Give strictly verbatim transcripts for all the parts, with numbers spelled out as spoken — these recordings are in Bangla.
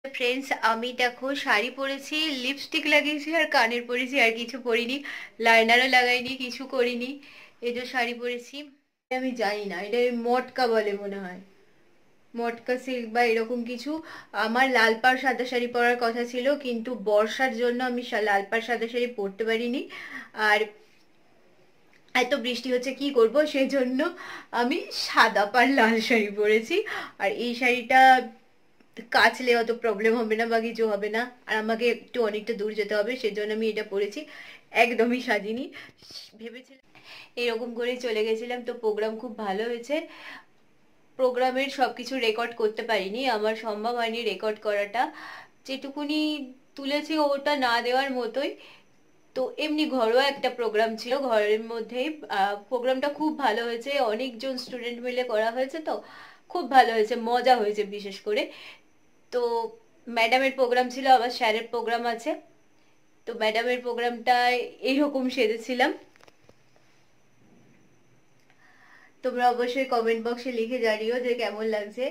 ফ্রেন্ডস, আমি দেখো শাড়ি পরেছি, লিপস্টিক লাগিয়েছি আর কানের পরেছি, আর কিছু পরিনি। লাইনারও লাগাইনি, কিছু করিনি। এই যে শাড়ি পরেছি। আমি জানি না, এটা মটকা বলে মনে হয়, মটকা সিল্ক বা এরকম কিছু। আমার লাল পাড় সাদা শাড়ি পরার কথা ছিল, কিন্তু বর্ষার জন্য আমি সা- লাল পাড় সাদা শাড়ি পরতে পারিনি। আর এত বৃষ্টি হচ্ছে, কি করব, সেই জন্য আমি সাদা পাড় লাল শাড়ি পরেছি। আর এই শাড়িটা কাচলে অত প্রবলেম হবে না বা কিছু হবে না। আর আমাকে একটু অনেকটা দূর যেতে হবে, সেজন্য আমি এটা পরেছি। একদমই সাজিনি, ভেবেছিলাম এরকম করেই চলে গেছিলাম। তো প্রোগ্রাম খুব ভালো হয়েছে। প্রোগ্রামের সবকিছু রেকর্ড করতে পারিনি, আমার সম্ভব হয়নি রেকর্ড করাটা। যেটুকুনি তুলেছি ওটা না দেওয়ার মতোই। তো এমনি ঘরোয়া একটা প্রোগ্রাম ছিল, ঘরের মধ্যেই। প্রোগ্রামটা খুব ভালো হয়েছে, অনেকজন স্টুডেন্ট মিলে করা হয়েছে, তো খুব ভালো হয়েছে, মজা হয়েছে বিশেষ করে। তো ম্যাডামের প্রোগ্রাম ছিল, আবার স্যারের প্রোগ্রাম আছে। তো ম্যাডামের প্রোগ্রামটায় এইরকম সেজেছিলাম। তোমরা অবশ্যই কমেন্ট বক্সে লিখে জানিও যে কেমন লাগছে।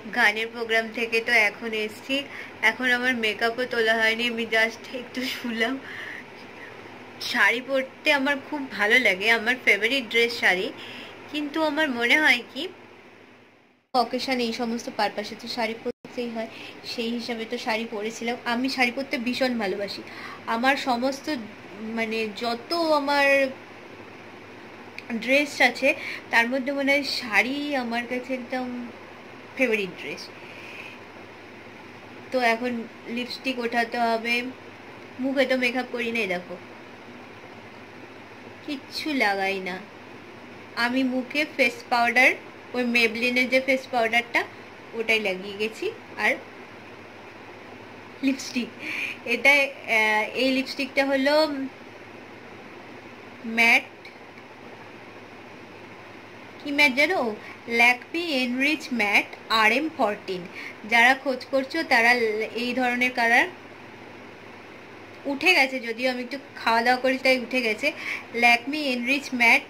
গানের প্রোগ্রাম থেকে তো এখন এসছি, এখন আমার মেকআপও তোলা হয়নি, আমি জাস্ট একটু শুলাম। শাড়ি পরতে আমার খুব ভালো লাগে, আমার ফেভারিট ড্রেস শাড়ি, কিন্তু আমার মনে হয় কি অকেশন এই সমস্ত পারপাসে তো শাড়ি পরতেই হয়, সেই হিসাবে তো শাড়ি পরেছিলাম। আমি শাড়ি পরতে ভীষণ ভালোবাসি, আমার সমস্ত মানে যত আমার ড্রেস আছে তার মধ্যে মনে হয় শাড়ি আমার কাছে একদম ফেভারিট ড্রেস। তো এখন লিপস্টিক ওঠাতে হবে, মুখে তো মেকআপ করি নাই, দেখো কিচ্ছু লাগাই না আমি, মুখে ফেস পাউডার, ওই মেবলিনের যে ফেস পাউডারটা ওটাই লাগিয়ে গেছি, আর লিপস্টিক। এটা এই লিপস্টিকটা হলো ম্যাট, কি ম্যাট জানো, Lakme enrich matte R M fourteen. যারা খোঁজ করছো তারা এই ধরনের কালার, উঠে গেছে যদিও আমি একটু খাওয়া দাওয়া করি তাই উঠে গেছে, Lakme enrich matte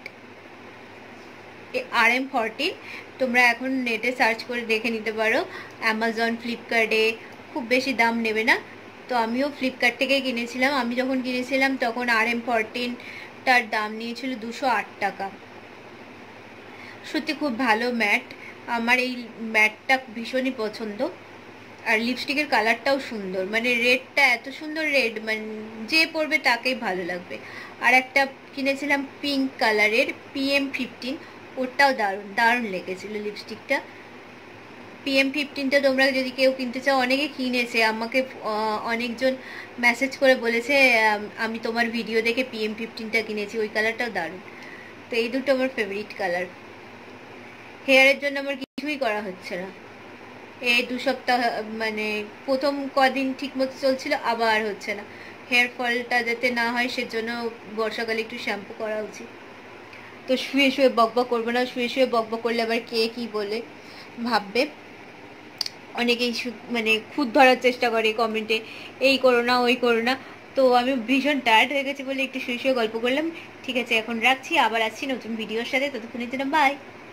R M fourteen. তোমরা এখন নেটে সার্চ করে দেখে নিতে পারো, অ্যামাজন, ফ্লিপকার্টে, খুব বেশি দাম নেবে না। তো আমিও ফ্লিপকার্ট থেকেই কিনেছিলাম, আমি যখন কিনেছিলাম তখন আর এম ফোরটিন তার দাম নিয়েছিল দুশো আট টাকা। সত্যি খুব ভালো ম্যাট, আমার এই ম্যাটটা ভীষণই পছন্দ। আর লিপস্টিকের কালারটাও সুন্দর, মানে রেডটা এত সুন্দর রেড, মানে যে পরবে তাকেই ভালো লাগবে। আর একটা কিনেছিলাম পিঙ্ক কালারের পিএম ফিফটিন, ওটাও দারুণ দারুণ লেগেছিল লিপস্টিকটা। পিএম ফিফটিনটা তোমরা যদি কেউ কিনতে চাও, অনেকে কিনেছে, আমাকে অনেকজন মেসেজ করে বলেছে আমি তোমার ভিডিও দেখে পিএম ফিফটিনটা কিনেছি, ওই কালারটাও দারুণ। তো এই দুটো আমার ফেভারিট কালার। হেয়ারের জন্য আমার কিছুই করা হচ্ছে না, এই দু সপ্তাহ মানে প্রথম কদিন ঠিক মতো চলছিল, আবার হচ্ছে না। হেয়ার ফলটা যাতে না হয় সেজন্য বর্ষাকালে একটু শ্যাম্পু করা উচিত। তো শুয়ে শুয়ে বকবক করবো না, শুয়ে শুয়ে বকবক করলে আবার কে কি বলে ভাববে। অনেকেই মানে খুদ ধরার চেষ্টা করে কমেন্টে, এই করো না ওই করো না। তো আমি ভীষণ টায়ার্ড হয়ে গেছি বলে একটু শুয়ে শুয়ে গল্প করলাম। ঠিক আছে, এখন রাখছি, আবার আসছি নতুন ভিডিওর সাথে, ততক্ষণের জন্য বাই।